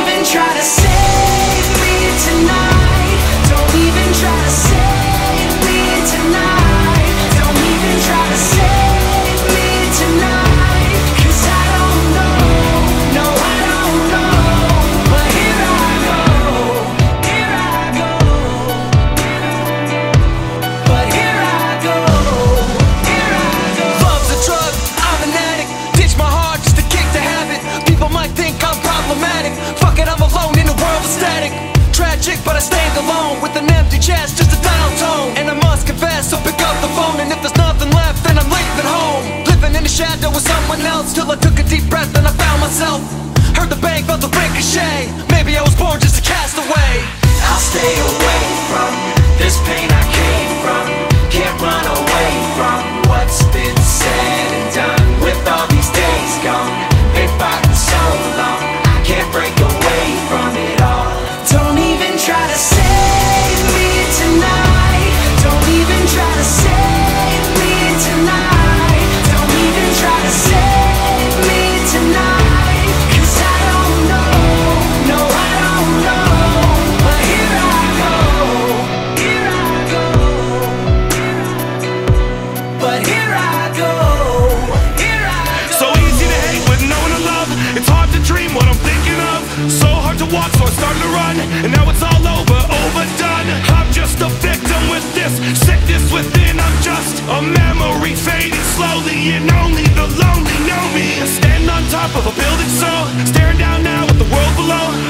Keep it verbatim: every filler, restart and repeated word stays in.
even try to save me tonight. Don't even try to save me tonight. Don't even try to save me tonight. 'Cause I don't know, no I don't know. But here I go, here I go. But here I go, here I go. Love's a drug, I'm an addict. Ditch my heart just to kick the habit. People might think I'm problematic. Fuck it, I'm alone in a world of static. Tragic, but I stand alone with an empty chest, just a dial tone. And I must confess, so pick up the phone. And if there's nothing left, then I'm leaving home. Living in the shadow with someone else, till I took a deep breath and I found myself. Heard the bang, felt the ricochet. Maybe I was born just a castaway. I'll stay away from this pain I came from. Can't run away from what's been said and done. With all these days gone, been fighting so long, I can't break away from it all. Don't even try to save me tonight. Don't even try to save me tonight. Don't even try to save me tonight. 'Cause I don't know, no I don't know. But here I go, here I go. But here I go, here I go. So easy to hate with no one to love. It's hard to dream what I'm thinking of. So hard to walk, so I'm starting to run. And now it's all over, overdone. I'm just a victim with this sickness within. I'm just a memory fading slowly. And only the lonely know me. Standing on top of a building so, staring down now at the world below.